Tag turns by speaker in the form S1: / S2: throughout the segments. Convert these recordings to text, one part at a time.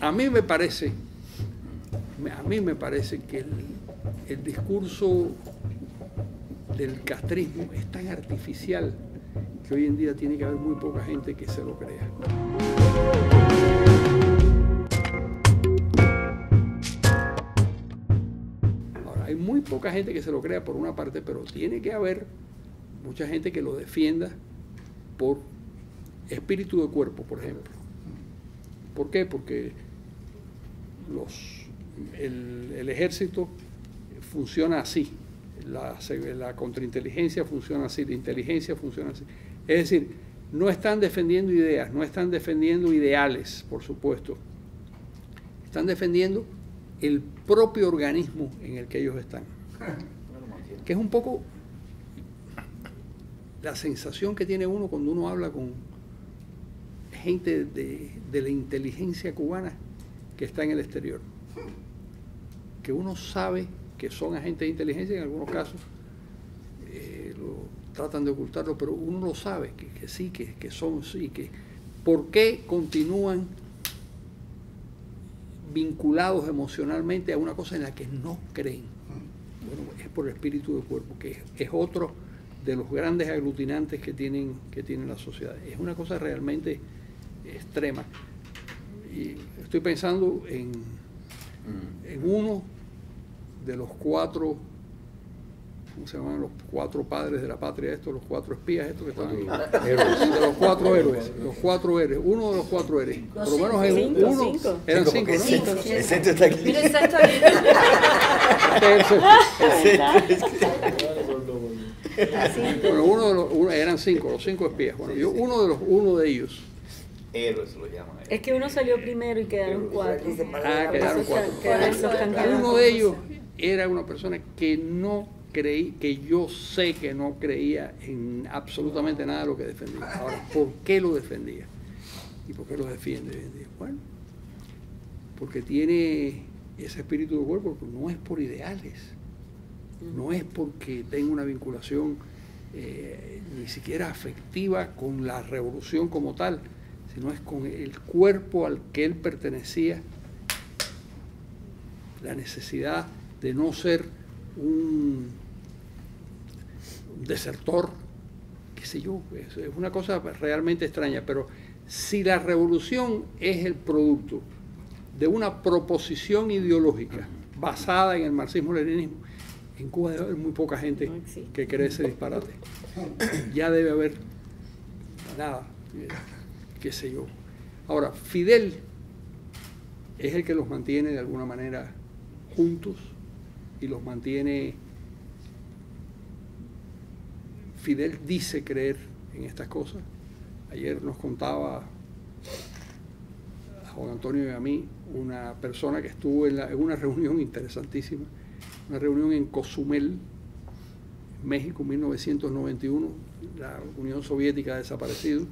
S1: A mí me parece que el discurso del castrismo es tan artificial que hoy en día tiene que haber muy poca gente que se lo crea. Ahora, hay muy poca gente que se lo crea por una parte, pero tiene que haber mucha gente que lo defienda por espíritu de cuerpo, por ejemplo. ¿Por qué? Porque el ejército funciona así, la contrainteligencia funciona así, la inteligencia funciona así. Es decir, no están defendiendo ideas, no están defendiendo ideales, por supuesto. Están defendiendo el propio organismo en el que ellos están. Que es un poco la sensación que tiene uno cuando uno habla con gente de la inteligencia cubana que está en el exterior. Que uno sabe que son agentes de inteligencia, en algunos casos tratan de ocultarlo, pero uno lo sabe, que sí, que son, sí, que ¿por qué continúan vinculados emocionalmente a una cosa en la que no creen? Bueno, es por el espíritu del cuerpo, que es otro de los grandes aglutinantes que tienen la sociedad. Es una cosa realmente extrema. Y estoy pensando en uno de los cuatro, ¿cómo se llaman? Los cuatro padres de la patria, los cuatro espías, estos que estaban ahí. De los cuatro héroes. Uno de los cuatro héroes. Por lo menos uno. Eran cinco, ¿no?
S2: El centro está aquí.
S3: Mira, el centro
S1: Bueno, eran cinco, los cinco espías. Bueno, uno de ellos.
S2: Héroes lo llaman.
S3: Es que uno salió primero y quedaron cuatro.
S1: Quedaron cuatro. Uno de ellos era una persona que no creí, que yo sé que no creía en absolutamente nada de lo que defendía. Ahora, ¿por qué lo defendía? ¿Y por qué lo defiende hoy en día? Bueno, porque tiene ese espíritu de cuerpo, porque no es por ideales, no es porque tenga una vinculación ni siquiera afectiva con la revolución como tal, sino es con el cuerpo al que él pertenecía, la necesidad de no ser un desertor, qué sé yo, es una cosa realmente extraña, pero si la revolución es el producto de una proposición ideológica basada en el marxismo-leninismo, en Cuba debe haber muy poca gente que cree ese disparate. Ya debe haber nada, qué sé yo. Ahora, Fidel es el que los mantiene de alguna manera juntos y los mantiene. Fidel dice creer en estas cosas. Ayer nos contaba a Juan Antonio y a mí una persona que estuvo en una reunión interesantísima, una reunión en Cozumel, México, 1991, la Unión Soviética ha desaparecido,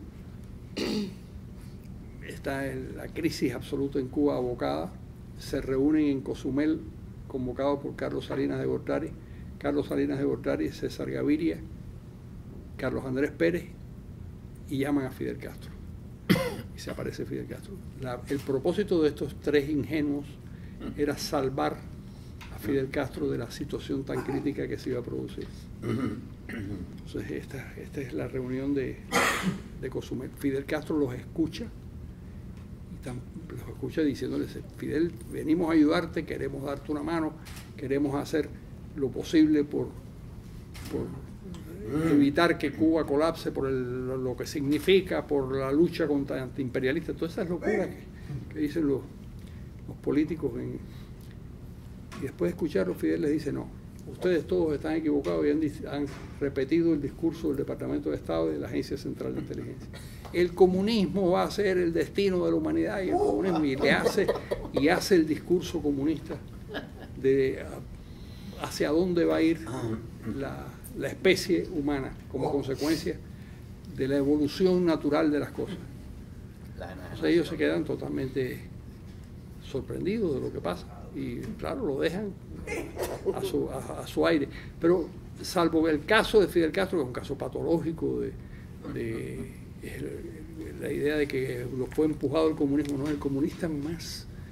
S1: está la crisis absoluta en Cuba abocada, se reúnen en Cozumel, convocados por Carlos Salinas de Gortari, César Gaviria, Carlos Andrés Pérez, y llaman a Fidel Castro. Y se aparece Fidel Castro. El propósito de estos tres ingenuos era salvar a Fidel Castro de la situación tan crítica que se iba a producir. Entonces, esta es la reunión de Cozumel. Fidel Castro los escucha, diciéndoles: Fidel, venimos a ayudarte, queremos darte una mano, queremos hacer lo posible por evitar que Cuba colapse, por lo que significa, por la lucha contra antiimperialistas, todas esas locuras que dicen los políticos. Y después de escucharlo, Fidel les dice: no, ustedes todos están equivocados y han repetido el discurso del Departamento de Estado y de la Agencia Central de Inteligencia. El comunismo va a ser el destino de la humanidad, y el comunismo, y hace el discurso comunista de hacia dónde va a ir la especie humana como consecuencia de la evolución natural de las cosas. Entonces ellos se quedan totalmente sorprendidos de lo que pasa y claro, lo dejan a su aire. Pero salvo el caso de Fidel Castro, que es un caso patológico la idea de que lo fue empujado el comunismo, no, el comunista más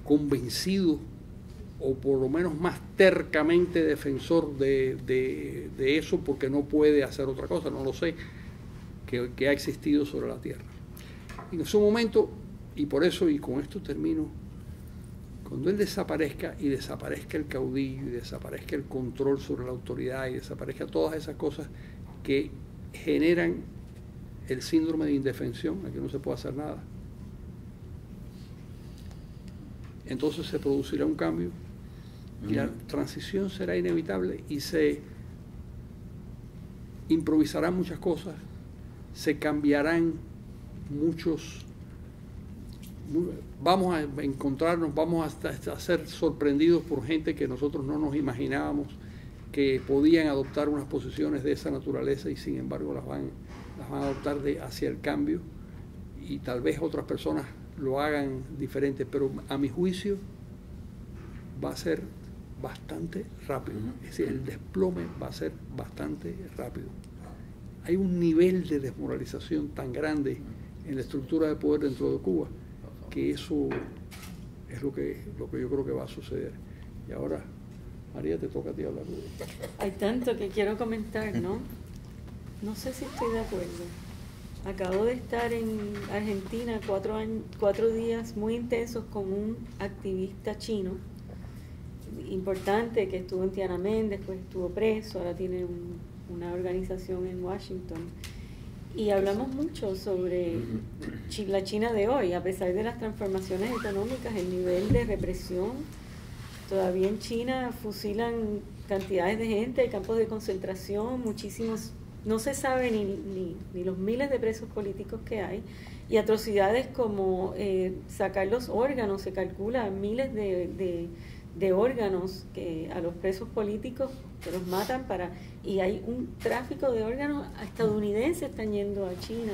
S1: convencido o por lo menos más tercamente defensor de eso, porque no puede hacer otra cosa, no lo sé, que ha existido sobre la Tierra. En su momento, y por eso, y con esto termino, cuando él desaparezca, y desaparezca el caudillo, y desaparezca el control sobre la autoridad, y desaparezca todas esas cosas que generan el síndrome de indefensión, aquí no se puede hacer nada, entonces se producirá un cambio y la transición será inevitable y se improvisarán muchas cosas, se cambiarán vamos a encontrarnos, vamos a ser sorprendidos por gente que nosotros no nos imaginábamos que podían adoptar unas posiciones de esa naturaleza y sin embargo las van a adoptar hacia el cambio, y tal vez otras personas lo hagan diferente, pero a mi juicio va a ser bastante rápido. Es decir, el desplome va a ser bastante rápido. Hay un nivel de desmoralización tan grande en la estructura de poder dentro de Cuba que eso es lo que yo creo que va a suceder. Y ahora, María, te toca a ti hablar.
S3: Hay tanto que quiero comentar, ¿no? No sé si estoy de acuerdo. Acabo de estar en Argentina 4 días muy intensos con un activista chino importante que estuvo en Tiananmen, después estuvo preso, ahora tiene una organización en Washington. Y hablamos mucho sobre la China de hoy, a pesar de las transformaciones económicas, el nivel de represión. Todavía en China fusilan cantidades de gente, hay campos de concentración, muchísimos, no se sabe ni los miles de presos políticos que hay, y atrocidades como sacar los órganos, se calcula miles de órganos que a los presos políticos que los matan y hay un tráfico de órganos estadounidenses están yendo a China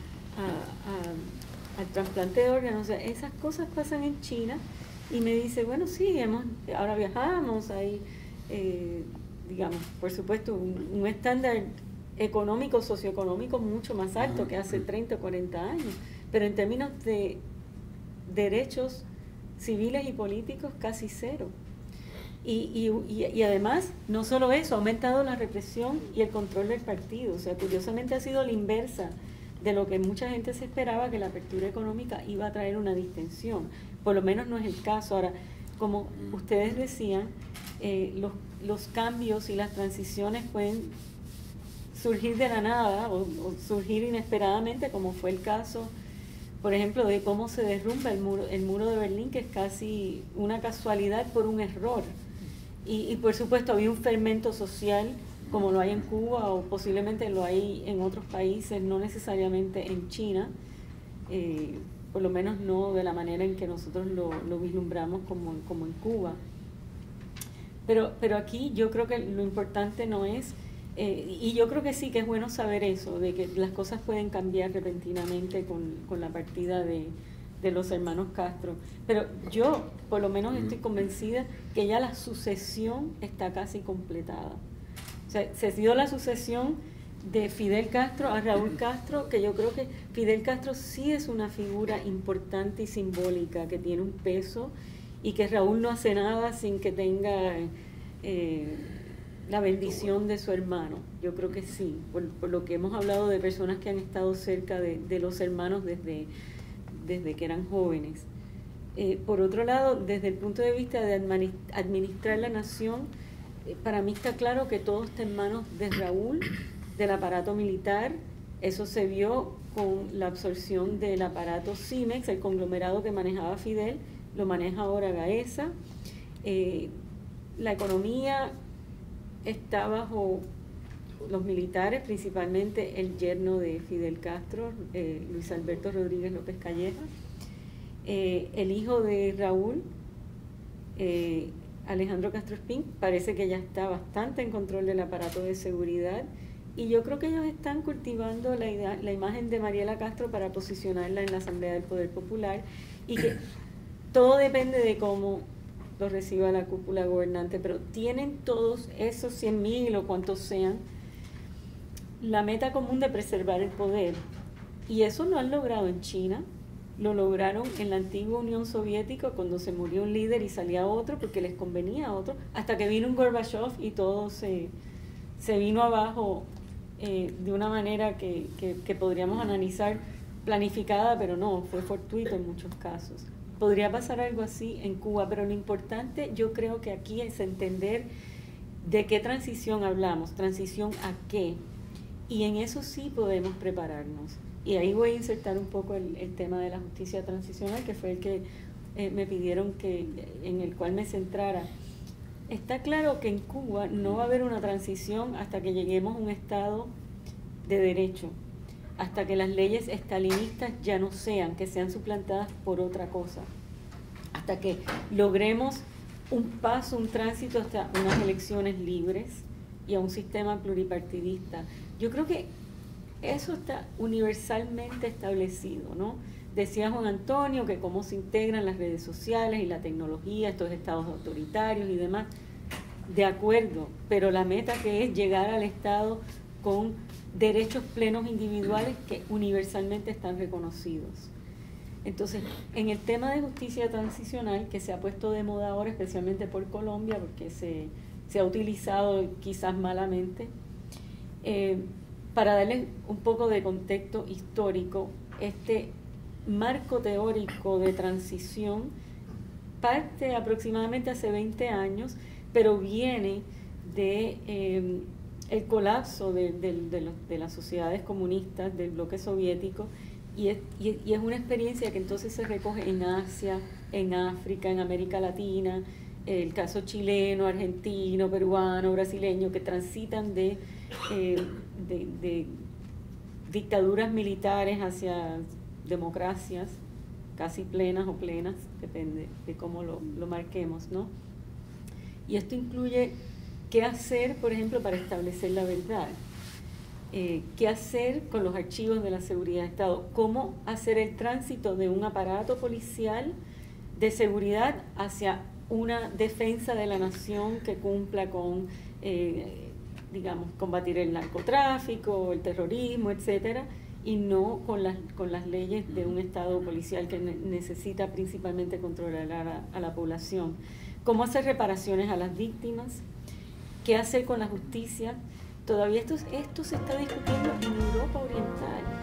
S3: al trasplante de órganos. O sea, esas cosas pasan en China, y me dice, bueno, sí, ahora viajamos, hay, digamos, por supuesto, un estándar económico, socioeconómico mucho más alto que hace 30 o 40 años, pero en términos de derechos civiles y políticos casi cero. Y además, no solo eso, ha aumentado la represión y el control del partido. O sea, curiosamente ha sido la inversa de lo que mucha gente se esperaba, que la apertura económica iba a traer una distensión. Por lo menos no es el caso. Ahora, como ustedes decían, los cambios y las transiciones pueden surgir de la nada o surgir inesperadamente, como fue el caso, por ejemplo, de cómo se derrumba el muro de Berlín, que es casi una casualidad por un error. Y por supuesto había un fermento social como lo hay en Cuba o posiblemente lo hay en otros países, no necesariamente en China, por lo menos no de la manera en que nosotros lo vislumbramos como en Cuba. Pero aquí yo creo que lo importante no es, y yo creo que sí que es bueno saber eso, de que las cosas pueden cambiar repentinamente con la partida de los hermanos Castro. Pero yo por lo menos estoy convencida que ya la sucesión está casi completada. O sea, se dio la sucesión de Fidel Castro a Raúl Castro, que yo creo que Fidel Castro sí es una figura importante y simbólica, que tiene un peso, y que Raúl no hace nada sin que tenga la bendición de su hermano. Yo creo que sí, por lo que hemos hablado de personas que han estado cerca de los hermanos desde que eran jóvenes. Por otro lado, desde el punto de vista de administrar la nación, para mí está claro que todo está en manos de Raúl, del aparato militar. Eso se vio con la absorción del aparato Cimex, el conglomerado que manejaba Fidel, lo maneja ahora Gaesa. La economía está bajo los militares, principalmente el yerno de Fidel Castro, Luis Alberto Rodríguez López Calleja. El hijo de Raúl, Alejandro Castro Espín, parece que ya está bastante en control del aparato de seguridad, y yo creo que ellos están cultivando la imagen de Mariela Castro para posicionarla en la Asamblea del Poder Popular, y que todo depende de cómo lo reciba la cúpula gobernante, pero tienen todos esos 100,000 o cuantos sean la meta común de preservar el poder, y eso lo han logrado en China, lo lograron en la antigua Unión Soviética cuando se murió un líder y salía otro porque les convenía a otro, hasta que vino un Gorbachev y todo se vino abajo de una manera que podríamos analizar planificada, pero no, fue fortuito en muchos casos. Podría pasar algo así en Cuba, pero lo importante yo creo que aquí es entender de qué transición hablamos, transición a qué, y en eso sí podemos prepararnos. Y ahí voy a insertar un poco el tema de la justicia transicional, que fue el que me pidieron en el cual me centrara. Está claro que en Cuba no va a haber una transición hasta que lleguemos a un estado de derecho, hasta que las leyes estalinistas ya no sean, que sean suplantadas por otra cosa, hasta que logremos un paso, un tránsito hasta unas elecciones libres y a un sistema pluripartidista. Yo creo que eso está universalmente establecido, ¿no? Decía Juan Antonio que cómo se integran las redes sociales y la tecnología, estos estados autoritarios y demás. De acuerdo, pero la meta que es llegar al estado con derechos plenos individuales que universalmente están reconocidos. Entonces, en el tema de justicia transicional, que se ha puesto de moda ahora, especialmente por Colombia, porque se ha utilizado quizás malamente, para darles un poco de contexto histórico, este marco teórico de transición parte aproximadamente hace 20 años, pero viene de el colapso de las sociedades comunistas, del bloque soviético, y es una experiencia que entonces se recoge en Asia, en África, en América Latina, el caso chileno, argentino, peruano, brasileño, que transitan de dictaduras militares hacia democracias casi plenas o plenas, depende de cómo lo marquemos, ¿no? Y esto incluye qué hacer, por ejemplo, para establecer la verdad, qué hacer con los archivos de la seguridad de Estado, cómo hacer el tránsito de un aparato policial de seguridad hacia una defensa de la nación que cumpla con, digamos, combatir el narcotráfico, el terrorismo, etcétera, y no con las leyes de un Estado policial que necesita principalmente controlar a la población. Cómo hacer reparaciones a las víctimas, qué hacer con la justicia. Todavía esto se está discutiendo en Europa Oriental.